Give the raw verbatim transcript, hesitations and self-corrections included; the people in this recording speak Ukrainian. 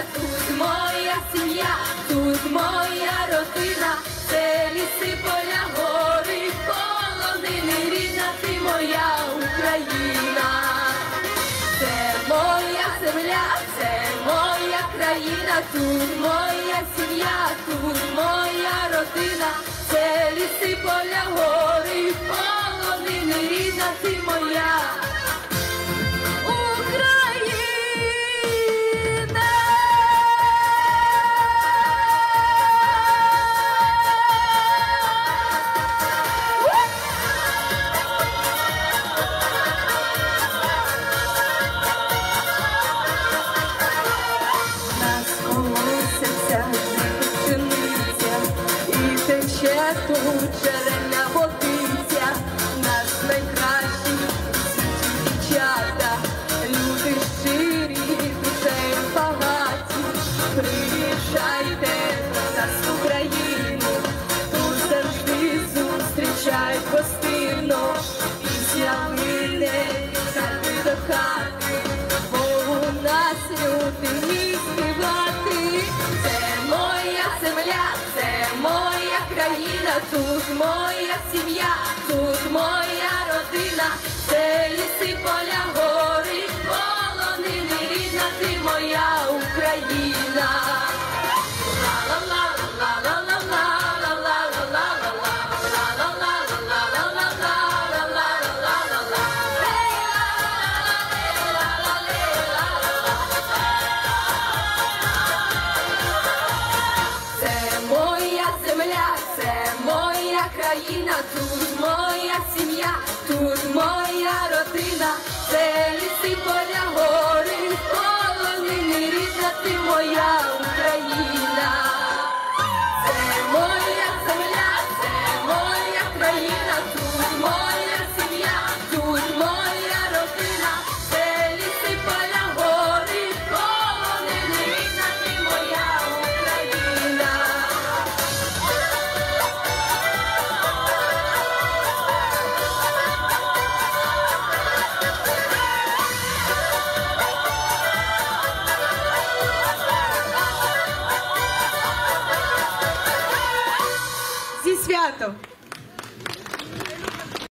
тут моя сім'я, тут моя родина, це ліси, поля, гори, полонини, рідна ти моя Україна. Це моя земля, це моя країна, тут моя сім'я, тут моя родина, це ліси, поля, гори, полонини, рідна ти моя Україна. Тут джерельна водиця, нас найкращі дівчата, люди щирі, душею багаті, приїжджайте до нас в Україну, тут завжди зустрічають гостинно, пісня лине від хати до хати, бо у нас люди вміють співати. Це моя земля, це моя країна, тут моя сім'я, тут моя родина, це ліси, поля, гори, полонини, рідна ти моя Україна. Країна, тут моя сім'я, тут моя родина, це ліси, поля, гори, полонини, рідна ти моя Україна. Це моя земля, це моя країна, тут моя сім'я, тут моя родина, це ліси, поля, гори, полонини, рідна ти моя Україна. Зі святом!